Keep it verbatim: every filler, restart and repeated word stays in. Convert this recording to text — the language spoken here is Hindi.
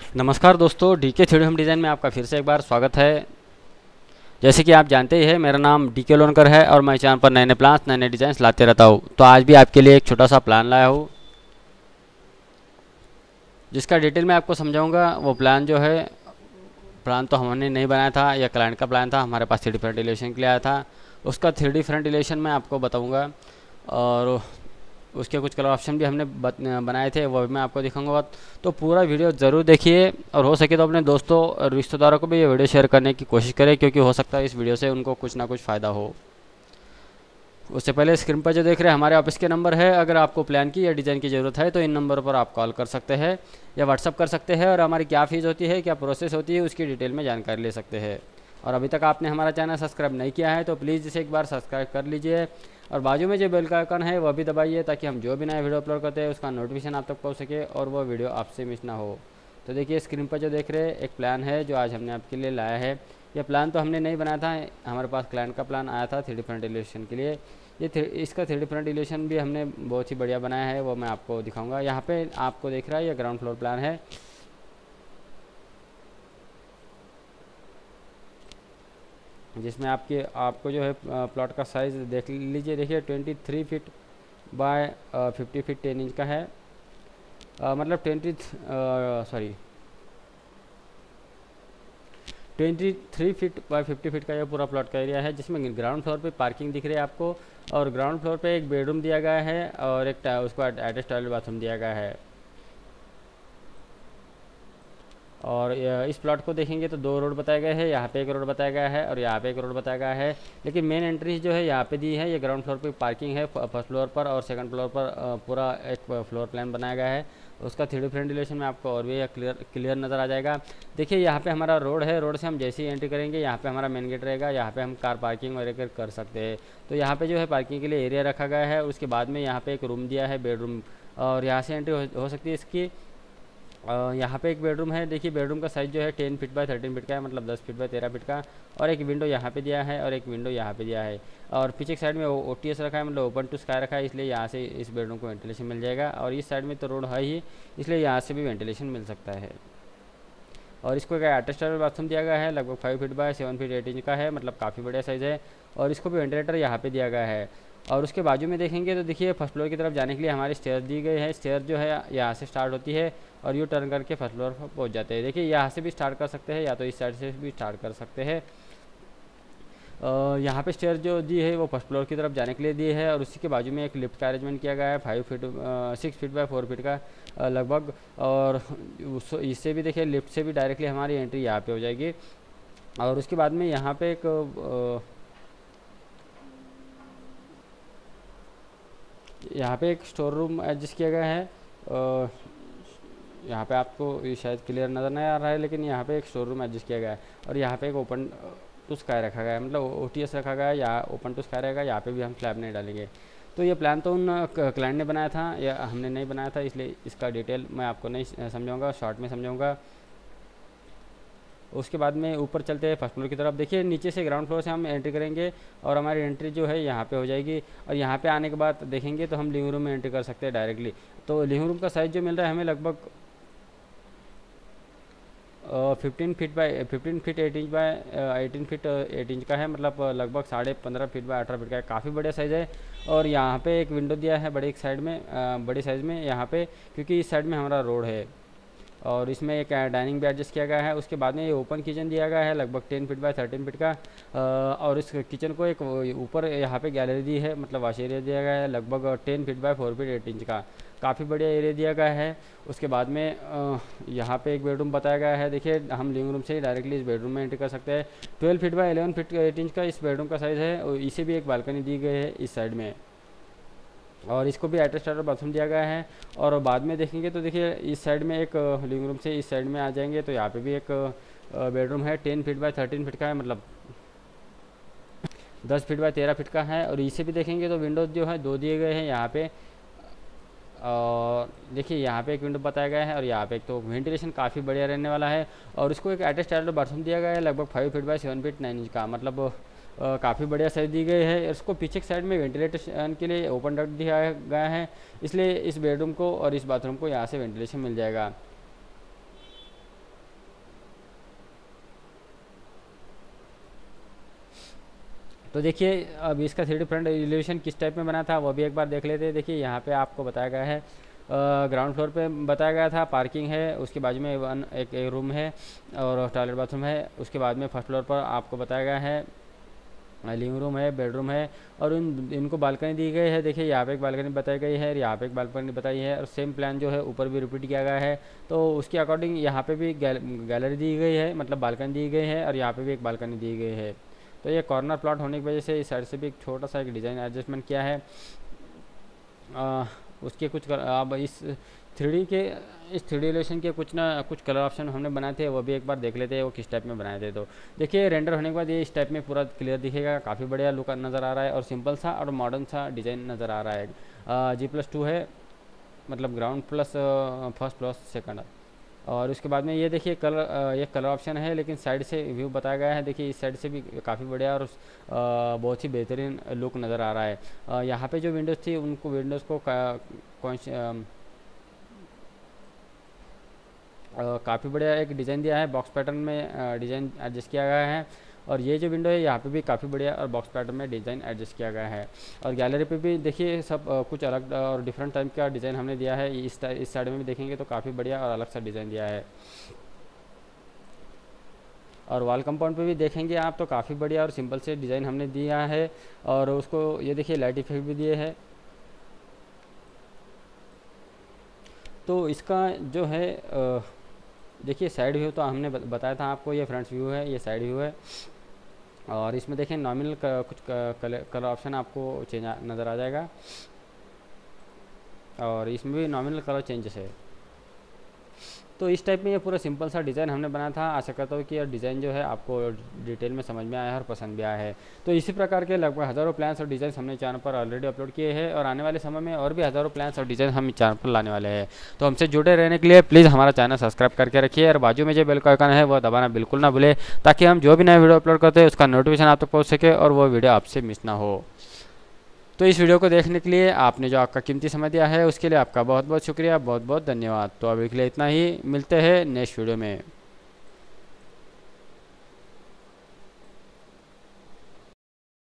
नमस्कार दोस्तों, DK three D home design में आपका फिर से एक बार स्वागत है। जैसे कि आप जानते ही हैं, मेरा नाम डीके लोनकर है और मैं चैनल पर नए नए प्लान्स नए नए डिज़ाइंस लाते रहता हूँ। तो आज भी आपके लिए एक छोटा सा प्लान लाया हूँ, जिसका डिटेल में आपको समझाऊंगा। वो प्लान जो है, प्लान तो हमने नहीं बनाया था, यह क्लाइंट का प्लान था, हमारे पास थ्री डी फ्रंट एलिवेशन के लिए आया था। उसका थ्री डी फ्रंट एलिवेशन मैं आपको बताऊँगा, और उसके कुछ कलर ऑप्शन भी हमने बनाए थे, वो भी मैं आपको दिखाऊंगा। तो पूरा वीडियो ज़रूर देखिए, और हो सके तो अपने दोस्तों और रिश्तेदारों को भी ये वीडियो शेयर करने की कोशिश करें, क्योंकि हो सकता है इस वीडियो से उनको कुछ ना कुछ फ़ायदा हो। उससे पहले स्क्रीन पर जो देख रहे हैं हमारे ऑफिस के नंबर है। अगर आपको प्लान की या डिज़ाइन की ज़रूरत है तो इन नंबरों पर आप कॉल कर सकते हैं या व्हाट्सअप कर सकते हैं, और हमारी क्या फ़ीस होती है, क्या प्रोसेस होती है, उसकी डिटेल में जानकारी ले सकते हैं। और अभी तक आपने हमारा चैनल सब्सक्राइब नहीं किया है तो प्लीज़ इसे एक बार सब्सक्राइब कर लीजिए, और बाजू में जो बेल का आइकन है वह भी दबाइए, ताकि हम जो भी नया वीडियो अपलोड करते हैं उसका नोटिफिकेशन आप तक पहुंच सके और वो वीडियो आपसे मिस ना हो। तो देखिए, स्क्रीन पर जो देख रहे हैं एक प्लान है जो आज हमने आपके लिए लाया है। यह प्लान तो हमने नहीं बनाया था, हमारे पास क्लाइंट का प्लान आया था थ्री डी फ्रंट एलिवेशन के लिए। ये थ्री इसका थ्री डी फ्रंट एलिवेशन भी हमने बहुत ही बढ़िया बनाया है, वो मैं आपको दिखाऊँगा। यहाँ पर आपको देख रहा है, यह ग्राउंड फ्लोर प्लान है, जिसमें आपके आपको जो है प्लॉट का साइज़ देख लीजिए। देखिए, twenty three feet by fifty feet ten inch का है, आ, मतलब twenty sorry twenty three feet by fifty feet का यह पूरा प्लॉट का एरिया है, जिसमें ग्राउंड फ्लोर पे पार्किंग दिख रही है आपको, और ग्राउंड फ्लोर पे एक बेडरूम दिया गया है और एक उसको अटैच टॉयलेट बाथरूम दिया गया है। और इस प्लॉट को देखेंगे तो दो रोड बताए गए हैं, यहाँ पे एक रोड बताया गया है और यहाँ पे एक रोड बताया गया है। लेकिन मेन एंट्री जो है यहाँ पे दी है। ये ग्राउंड फ्लोर पे पार्किंग है, फर्स्ट फ्लोर पर, और सेकंड फ्लोर पर पूरा एक फ्लोर प्लान बनाया गया है। उसका थ्री डी फ्रंट एलिवेशन में आपको और भी क्लियर क्लियर नज़र आ जाएगा। देखिए, यहाँ पे हमारा रोड है, रोड से हम जैसे ही एंट्री करेंगे यहाँ पे हमारा मेन गेट रहेगा, यहाँ पे हम कार पार्किंग वगैरह कर सकते हैं। तो यहाँ पे जो है पार्किंग के लिए एरिया रखा गया है। उसके बाद में यहाँ पे एक रूम दिया है, बेडरूम, और यहाँ से एंट्री हो, हो सकती है इसकी। यहाँ पे एक बेडरूम है। देखिए, बेडरूम का साइज़ जो है ten feet by thirteen feet का है, मतलब दस फीट बाय तेरह फीट का, और एक विंडो यहाँ पे दिया है और एक विंडो यहाँ पे दिया है। और पीछे की साइड में ओ टी एस रखा है, मतलब ओपन टू स्काई रखा है, इसलिए यहाँ से इस बेडरूम को वेंटिलेशन मिल जाएगा। और इस साइड में तो रोड है ही, इसलिए यहाँ से भी वेंटिलेशन मिल सकता है। और इसको क्या अटैच टॉयलेट बाथरूम दिया गया है, लगभग five feet by seven feet eight inch का है, मतलब काफ़ी बढ़िया साइज़ है। और इसको भी वेंटिलेटर यहाँ पे दिया गया है। और उसके बाजू में देखेंगे तो देखिए, फर्स्ट फ्लोर की तरफ जाने के लिए हमारी स्टेयर दी गई है। स्टेयर जो है यहाँ से स्टार्ट होती है और यू टर्न करके फर्स्ट फ्लोर पर पहुँच जाते हैं। देखिए, यहाँ से भी स्टार्ट कर सकते हैं या तो इस साइड से भी स्टार्ट कर सकते हैं। यहाँ पे स्टेयर जो दी है वो फर्स्ट फ्लोर की तरफ जाने के लिए दी है, और उसी के बाजू में एक लिफ्ट का अरेंजमेंट किया गया है, five feet six feet by four feet का लगभग। और उस इससे भी देखिए, लिफ्ट से भी डायरेक्टली हमारी एंट्री यहाँ पे हो जाएगी। और उसके बाद में यहाँ पे एक यहाँ पे एक स्टोर रूम एडजस्ट किया गया है। यहाँ पे आपको शायद क्लियर नज़र नहीं आ रहा है, लेकिन यहाँ पे एक स्टोर रूम एडजस्ट किया गया है। और यहाँ पे एक ओपन टू स्काई रखा गया है, मतलब ओ टी एस रखा गया है, या ओपन टू स्काई रहेगा। यहाँ पे भी हम स्लैब नहीं डालेंगे। तो ये प्लान तो उन क्लाइंट ने बनाया था, या हमने नहीं बनाया था, इसलिए इसका डिटेल मैं आपको नहीं समझाऊँगा, शॉर्ट में समझाऊँगा। उसके बाद में ऊपर चलते हैं फर्स्ट फ्लोर की तरफ। देखिए, नीचे से ग्राउंड फ्लोर से हम एंट्री करेंगे और हमारी एंट्री जो है यहाँ पे हो जाएगी। और यहाँ पे आने के बाद देखेंगे तो हम लिविंग रूम में एंट्री कर सकते हैं डायरेक्टली। तो लिविंग रूम का साइज़ जो मिल रहा है हमें लगभग fifteen feet by fifteen feet eight inch by eighteen feet eight inch का है, मतलब लगभग साढ़े पंद्रह फीट बाय अठारह फीट का है, काफ़ी बढ़िया साइज़ है। और यहाँ पे एक विंडो दिया है बड़े एक साइड में, बड़े साइज़ में यहाँ पे, क्योंकि इस साइड में हमारा रोड है। और इसमें एक डाइनिंग भी एडजस्ट किया गया है। उसके बाद में ये ओपन किचन दिया गया है, लगभग ten feet by thirteen feet का। और इस किचन को एक ऊपर यहाँ पे गैलरी दी है, मतलब वॉश एरिया दिया गया है, लगभग ten feet by four feet eight inch का, काफ़ी बढ़िया एरिया दिया गया है। उसके बाद में यहाँ पे एक बेडरूम बताया गया है। देखिए, हम लिविंग रूम से ही डायरेक्टली इस बेडरूम में एंटर कर सकते हैं। Twelve feet by eleven feet eight inch का इस बेडरूम का साइज़ है, और इसे भी एक बालकनी दी गई है इस साइड में, और इसको भी अटैच टॉयलेट बाथरूम दिया गया है। और बाद में देखेंगे तो देखिए, इस साइड में एक लिविंग रूम से इस साइड में आ जाएंगे तो यहाँ पे भी एक बेडरूम है, ten feet by thirteen feet का है, मतलब दस फीट बाय तेरह फीट का है। और इसे भी देखेंगे तो विंडोज जो है दो दिए गए हैं यहाँ पे। और देखिए, यहाँ पे एक विंडो बताया गया है, और यहाँ पे एक तो वेंटिलेशन काफ़ी बढ़िया रहने वाला है। और इसको एक अटैच टॉयलेट बाथरूम दिया गया है, लगभग five feet by seven feet nine inch का, मतलब काफ़ी बढ़िया साइज दी गई है। इसको पीछे की साइड में वेंटिलेशन के लिए ओपन डक्ट दिया गया है, इसलिए इस बेडरूम को और इस बाथरूम को यहाँ से वेंटिलेशन मिल जाएगा। तो देखिए अब इसका थ्री डी फ्रंट एलिवेशन किस टाइप में बना था वो भी एक बार देख लेते हैं। देखिए यहाँ पे आपको बताया गया है, ग्राउंड फ्लोर पे बताया गया था पार्किंग है, उसके बाजू में वन एक, एक रूम है और टॉयलेट बाथरूम है। उसके बाद में फर्स्ट फ्लोर पर आपको बताया गया है लिविंग रूम है, बेडरूम है और उन इनको बालकनी दी गई है। देखिए यहाँ पे एक बालकनी बताई गई है और यहाँ पे एक बालकनी बताई है और सेम प्लान जो है ऊपर भी रिपीट किया गया है। तो उसके अकॉर्डिंग यहाँ पे भी गैल, गैलरी दी गई है, मतलब बालकनी दी गई है और यहाँ पे भी एक बालकनी दी गई है। तो ये कॉर्नर प्लॉट होने की वजह से इस साइड से भी एक छोटा सा एक डिज़ाइन एडजस्टमेंट किया है। आ, उसके कुछ अब इस थ्री डी के इस थ्री डी एलिवेशन के कुछ ना कुछ कलर ऑप्शन हमने बनाए थे, वो भी एक बार देख लेते हैं वो किस टाइप में बनाए थे। तो देखिए रेंडर होने के बाद ये इस टाइप में पूरा क्लियर दिखेगा, काफ़ी बढ़िया लुक नज़र आ रहा है और सिंपल सा और मॉडर्न सा डिज़ाइन नज़र आ रहा है। जी प्लस टू है, मतलब ground plus first plus second. और उसके बाद में ये देखिए कलर ये कलर ऑप्शन है, लेकिन साइड से व्यू बताया गया है। देखिए इस साइड से भी काफ़ी बढ़िया और आ, बहुत ही बेहतरीन लुक नज़र आ रहा है। यहाँ पे जो विंडोज़ थी उनको विंडोज़ को कौन काफ़ी बढ़िया एक डिज़ाइन दिया है, बॉक्स पैटर्न में डिज़ाइन एडजस्ट किया गया है। और ये जो विंडो है यहाँ पे भी काफ़ी बढ़िया और बॉक्स पैटर्न में डिज़ाइन एडजस्ट किया गया है। और गैलरी पे भी देखिए सब आ, कुछ अलग और डिफरेंट टाइप का डिज़ाइन हमने दिया है। इस इस साइड में भी देखेंगे तो काफ़ी बढ़िया और अलग सा डिज़ाइन दिया है। और वॉल कंपाउंड पे भी देखेंगे आप तो काफ़ी बढ़िया और सिंपल से डिज़ाइन हमने दिया है। और उसको ये देखिए लाइट इफेक्ट भी दिए है। तो इसका जो है आ, देखिए साइड व्यू तो हमने बताया था आपको, ये फ्रंट व्यू है, ये साइड व्यू है। और इसमें देखें नॉमिनल कुछ कलर कलर ऑप्शन आपको चेंज नज़र आ जाएगा और इसमें भी नॉमिनल कलर चेंजेस है। तो इस टाइप में ये पूरा सिंपल सा डिज़ाइन हमने बनाया था। आशा करता हूँ कि यह डिज़ाइन जो है आपको डिटेल में समझ में आया है और पसंद भी आया है। तो इसी प्रकार के लगभग हज़ारों प्लान्स और डिज़ाइन हमने चैनल पर ऑलरेडी अपलोड किए हैं और आने वाले समय में और भी हज़ारों प्लान्स और डिज़ाइन हम चैनल पर लाने वाले हैं। तो हमसे जुड़े रहने के लिए प्लीज़ हमारा चैनल सब्सक्राइब करके रखिए और बाजू में जो बेल का आइकन है वो दबाना बिल्कुल ना भूले, ताकि हम जो भी नया वीडियो अपलोड करते हैं उसका नोटिफिकेशन आप तक पहुँच सके और वो वीडियो आपसे मिस ना हो। तो इस वीडियो को देखने के लिए आपने जो आपका कीमती समय दिया है उसके लिए आपका बहुत बहुत शुक्रिया, बहुत बहुत धन्यवाद। तो अभी के लिए इतना ही, मिलते हैं नेक्स्ट वीडियो में।